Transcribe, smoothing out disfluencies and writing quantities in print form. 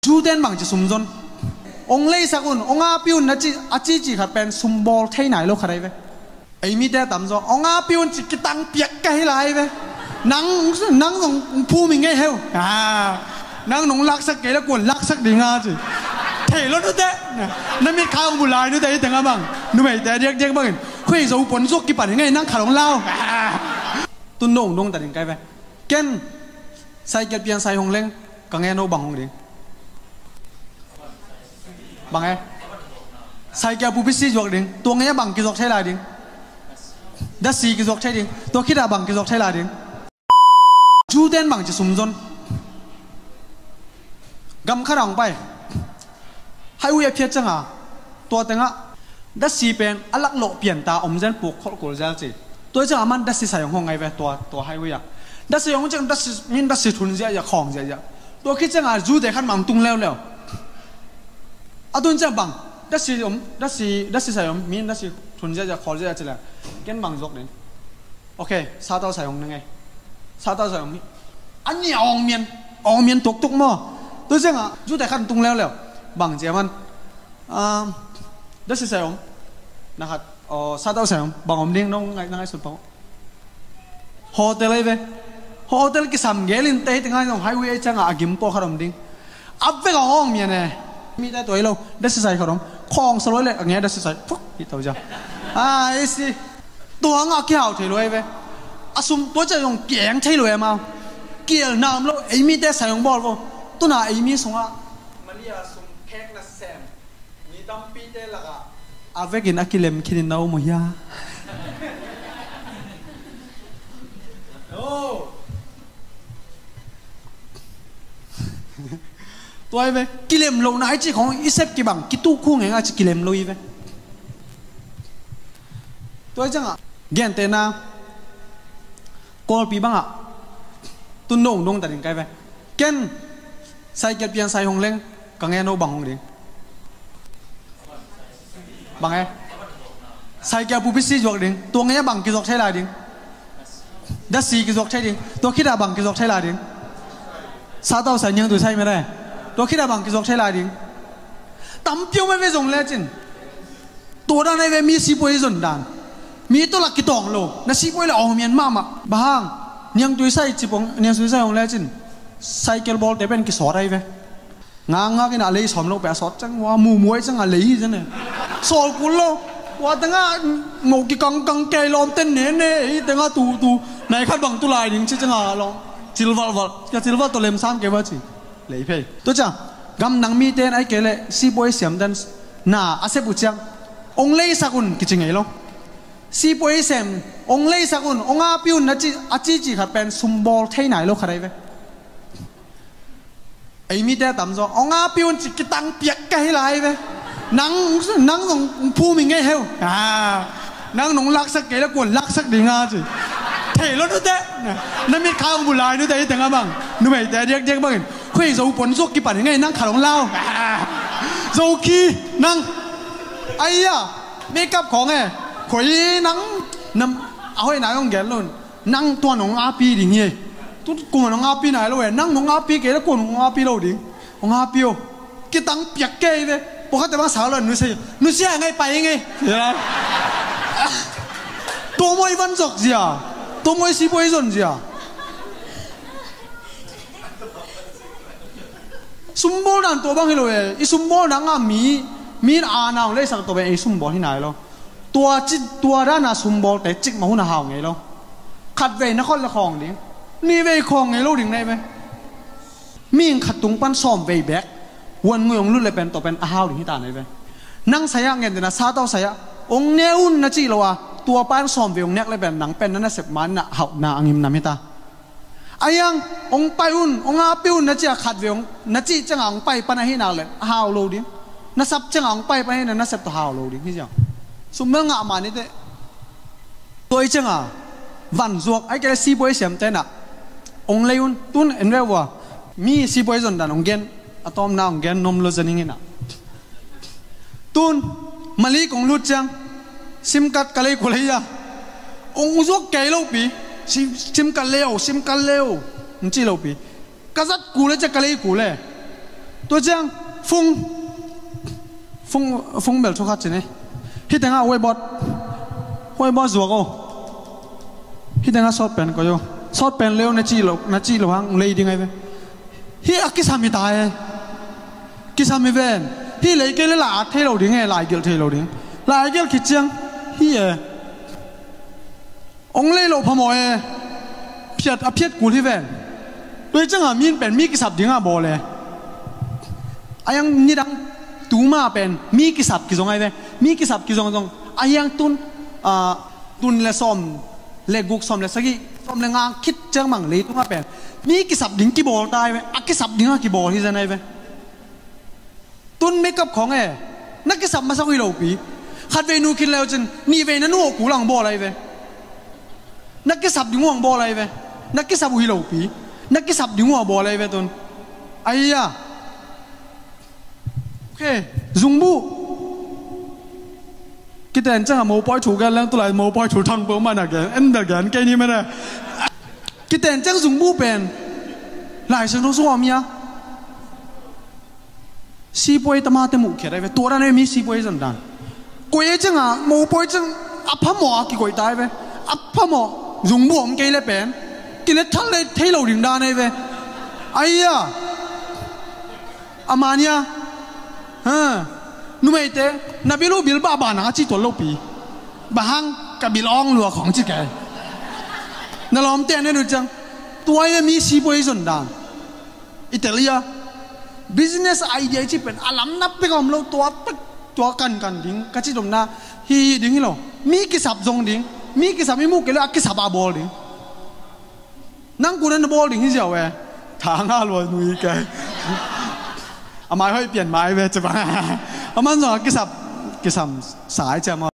จูเต้นบังจะสุ่มจนองเล่สักอุ่นองอาปิวนัจิอาจีจีขัดเป็นสุ่มบอลเท่ไหนโลกใครไปไอ้มีแต่ต่ำจอองอาปิวจิกตังเปียกไกลไรไปนังตรงผู้มีไงเฮลนังหนงลักสักเกล้กวนลักสักดิ่งอาจีเท่แล้วนู่นเด้นั่นมีข้าวบุหรี่นู่นเด้แต่งบ้างนู่นไม่แต่เรียกบ้างคุยสู่ผลสุกกี่ปันยังไงนั่งขาลงเล่าตุนโด่งแต่ถึงไกลไปเก่นใส่เกลียนใส่หงเล้งกังเงโนบังหงดิ่งบังไงใส่เกลียปูพิษจวกดิ่งตัวเงี้ยบังกิจกใช้ลายดิ่งดัชซีกิจกใช้ดิ่งตัวคิดาบังกิจกใช้ลายดิ่งจูเต้นบังจะสุ่มจนกำข้าหลังไปให้อุยเพียรจังอ่ะตัวเต็งอ่ะดัชซีเป็นอลักโลเปลี่ยนตาอมเจนปลูกข้อกุลเจลจีตัวจังมันดัชซีใส่ของไงไปตัวให้อุยอ่ะดัชซีของจังดัชซีมินดัชซีทุนเสียอย่าของเสียอย่าตัวคิดจังอ่ะจูเด็กขันมังตุงแล้วอาตุนจังบังดัชซีใส่ของมินดัชซีทุนเสียอย่าของเสียจะแล้วเก่งบังจกนี่โอเคซาเต้าใส่ของยังไงซาเต้าใส่ของมิอันนี้อองเมียนตุกมั่วตัวจังอ่ะจูเด็กขันตุงแล้วบังเจ้ามันดัชซีใส่ของนะครับซาเต้าใส่ของบังอมเลี้ยงน้องไงสุดเปล่าโฮเทลเลยเว้โฮเทลกี่สามเกลินเตะตั้งไงน้องไฮเวย์จังอ่ะกิมโป้ขนมดิ้งอับเวกับห้องเมียเนี่ยมีแต่ตัวเราดัชซีใส่ขนมคลองสโลว์เลยอย่างเงี้ยดัชซีใส่ปุ๊บที่ตัวจ้าไอ้สิตัวงาเกี่ยวเทเลยเว้อาสุมตัวจะ用แกงเทเลยมาเกี่ยวน้ำแล้วไอ้มีแต่ใส่ของบอลตัวน่ะไอ้มีส่งอ่ะมันเรียกส่งแขกนัดแซมมีดำปีเตละก็อาเวกินอากิเลมคินินเอาหมยาโอ้ตัวไอ้เว้กิเลมโลน่ะไอ้จีของอิเซฟกี่บังกิตู้คู่ไงอ่ะจีกิเลมโลอีเว้ตัวจังอ่ะเงี้ยเตน่ากอลปีบังอ่ะตุนโด่งแต่ถึงไกลไปเก่นใส่เกลียนใส่หงเล้งกังเงโนบังหงดิ่งบังไงใส่เกลียปูพิษจวกดิ่งตัวเงี้ยบังกิจกใช้ลายดิ่งดัชซีกิจกใช้ดิ่งตัวคิดาบังกิจกใช้ลายดิ่งซาเต้าใส่ยังตัวใช้ไม่ได้ตัวคิดาบังกิจกใช้ลายดิ่งตั้มเปียวไม่ไปส่งแล้วจินตัวด้านในเวมีสีป่วยส่วนด้านมีตัวหลักกี่ตองโลนั่นสิป่วยละออกเมียนมาบ้างยังตัวใส่จีบงยังตัวใส่ของแล้วจินไซเคิลบอลแต่เป็นกี่สอดอะไรเว้งากินอะไรสอมโลแบบสอดจังว่ามูมวยจังอะไรจังเนี่ยสอดกุลโลว่าแต่ง่างงกี่กังเกลอมเต้นเนี่ยแต่ง่าตูไหนขัดบังตัวลายยิงจังอ่ะลองจิลวัลจะจิลวัลตัวเล็มซ้ำเก็บไว้จีเลยเพ่ตัวจ้ากำนังมีเต้นไอ้เกลสิป่วยเสียมดันน่าอาเซบุจังองเล่สักุนกี่จังไงลงสีป่วยเสียมองเล่สักุนองอาปิวนัจิอาจีจีขัดเป็นสุ่มบอลเท่ไหนโลกใครไปไอ้มีแต่ต่ำจอองอาปิวจิกตังเปียกไกลไรไปนังตรงผู้มีไงเฮลนังหนงลักสักเกล้กวนลักสักดิ่งอาจีเท่แล้วนู่นเด้นั่นมีข้าวบุหรี่นู่นเด้แต่งบ้างนู่นไม่แต่เรียกบ้างคุยสู่ผลสุกกี่ปันยังไงนั่งขาลงเล่าโซคีนั่งไอ้ยะเมกับของไงคุยนั่งเอาให้นายองแกนลุ่นนั่งตัวหนงอาปีดิ่งเงี้ยตัวกวนหนงอาปีไหนแล้วเว้ยนั่งหนงอาปีเกล้กวนหนงอาปีเราดิ่งหนงอาปีโอกี่ตังเปียกเกยเว้ยปกติว่าสาวเลยนุ่เสียไงไปไงตัวมวยวันจกเสียตัวมวยสีป่วยส่วนเสียสมบูรณ์นั่นตัวบ้างให้เราเว้ยไอ้สมบูรณ์นั่งอ่ะมีอาณาเลยสักตัวเป็นไอ้สมบูรณ์ที่ไหนเราตัวด้านน่ะสมบูรณ์แต่จิกมาหุ่นหาวไงเราขัดเว้ยนักข้อละของดินี่เว้ยของไงเราดิ่งได้ไหมมีขัดตุงปั้นซ้อมเว้ยแบกวันมือของรุ่นเลยเป็นตัวเป็นอ้าวดิ่งที่ตาไหนเว้ยนั่งใส่ยังเงินแต่น่ะซาเต้าใส่องเนื้ออุ่นนะจีเราอ่ะตัวปั้นซ้อมเว้ยองเนี้ยเลยเป็นหนังเป็นนั่นน่ะเสพมันน่ะหาวน่ะอังยิมน่ะไม่ตาไอ้ยังองไปอุ่นองอาปิวนะจีขัดเว้ยองนะจีจังองไปปั้นให้น่าเลยหาวเราดิ่งน่ะซับจังองไปให้น่ะเสพตัวหาวเราดิ่งที่จังสมมติงะมานี่เตตัวจังอ่ะวันจวกไอ้แกสีป่วยเสียมเต้นอ่ะองเลยอุ่นตุนเอ็นเรว่ามีสีป่วยจนดันองเกนอะตอมนาองเกนนมโลจันิงินะตุนมาลีกองลุดจังซิมกัดกะเลยกุเลยอ่ะองจวกเกลโลปีซิมกัดเลวมันจีโลปีกษัตริย์กูเลยจะกะเลยกูเลยตัวเจียงฟงเบลชุกัดจีนี่ฮิตเองอ่ะไว้บอสจัวก็ฮิตเองอ่ะซอดเป็นก็โยซอดเป็นเร็วนะจีโลหังเลยดีไงเว้ยฮิอากิสามิตายกิสามิเวนฮิเลยเกลล่าเทโลดิ้งไงลายเกลเทโลดิ้งลายเกลคิดเจียงฮิองเลยโลพมอยเพียดกูที่เวนโดยจังหวะมีกิสับดิ้งอ่ะบอเลยอายังนี่ดังตูมาเป็นมีกิสับกิจงไงเว้ยมีกิสับกิจงอายังตุนเลซอมเลกุกซอมเลสกี้ซอมเลงางคิดจังมังเลยตูมาเป็นมีกิสับดิ้งกี่บอลตายเว้ยกิสับดิ้งกี่บอลที่จะไหนเว้ยตุนเมกับของนักกิสับมาสักวิโลปีขัดเวนูกินแล้วจนนี่เวนันหัวกูหลังบอลอะไรเว้ยนักกิสับดิ้งหัวบอลอะไรเว้ยนักกิสับวิโลปีนักกิสับดิ้งหัวบอลอะไรเว้ยตุนไอ้ยาโอเคซุงบูกิแต่จัง冇ปล่อยถูกันแล้วตัวไหน冇ปล่อยถูทางเปิลมันอะไรเอ็นเดอร์กันแค่นี้ไม่ได้กิแต่จังซุงบูเป็นหลายสิ่งต้องสู้มีอ่ะซีป่วยตมาเต็มหมดแค่ไหนเว้ยตัวนั้นมีซีป่วยสันดานกูยังจังอ่ะ冇ป่วยจังอัพพมอกี่กูตายเว้ยอัพพมอซุงบูผมกินเลยเป็นกินเลยทั้งเลยเทโลดิ่งดานเว้ยไอ้ยาอามาเนี่ยนุ่มเอเต้นับบิลูบิลบ้าบ้านะจีตัวโลปีบ้างกับบิลองลัวของจีแกนั่นล้อมเต้นเนี่ยดูจังตัวยังมีซีบวยส่วนด่านอิตาลี business idea ที่เป็นอาลัมนับไปกับเราตัวกันดิ้งก็จีตรงนั้นฮีดิ้งเหรอมีกิสับจงดิ้งมีกิสับไม่มุกเลยกิสับอาบอลดิ้งนั่งกูนั่นบอลดิ้งที่เจ้าเว้ยทางอาลัวนุยแกอาไม้ให้เปลี่ยนไม้เว้ยจะมาอามันสอนกิสับสายจะมา